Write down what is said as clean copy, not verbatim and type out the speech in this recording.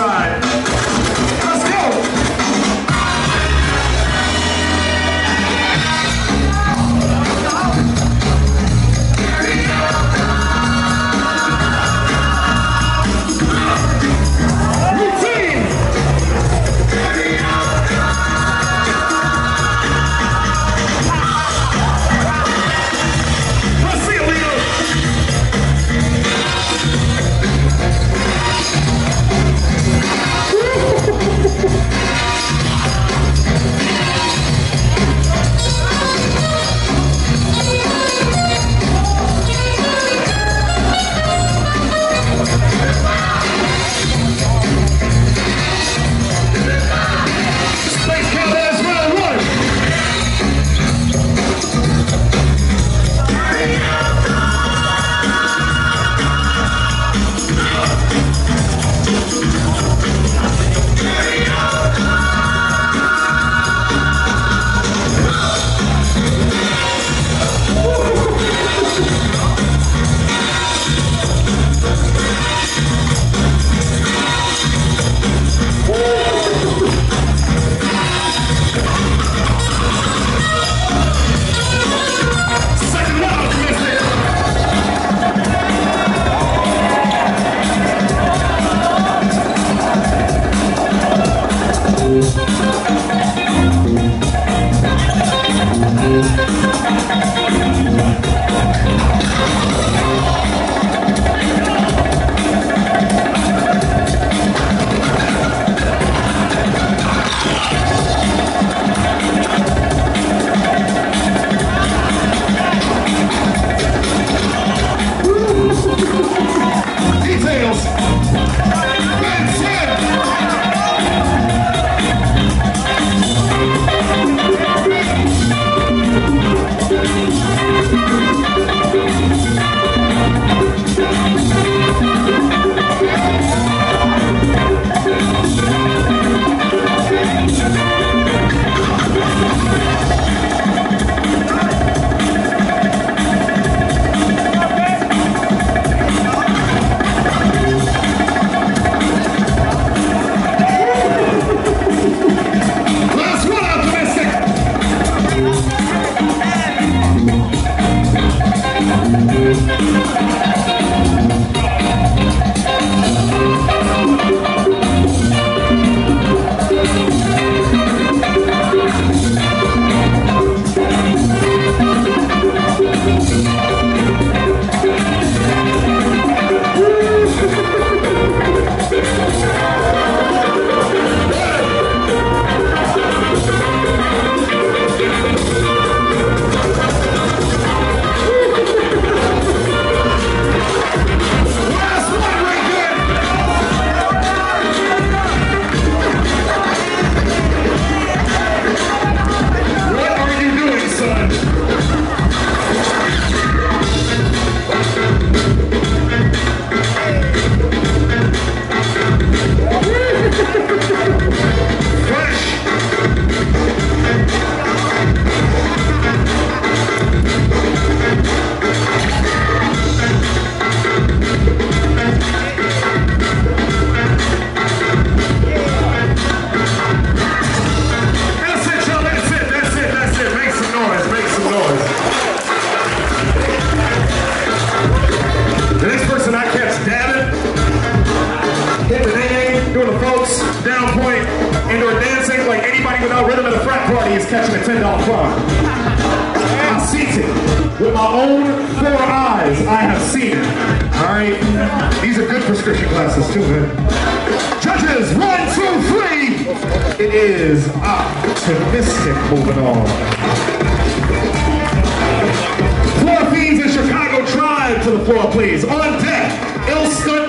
side. Let's go. Without rhythm at a frat party is catching a $10 fine. I see it. With my own 4 eyes, I have seen it. Alright? These are good prescription glasses too, man. Judges, 1, 2, 3. It is optimistic moving on. Floor Fiends and Chicago Tribe to the floor, please. On deck, Ill Stunt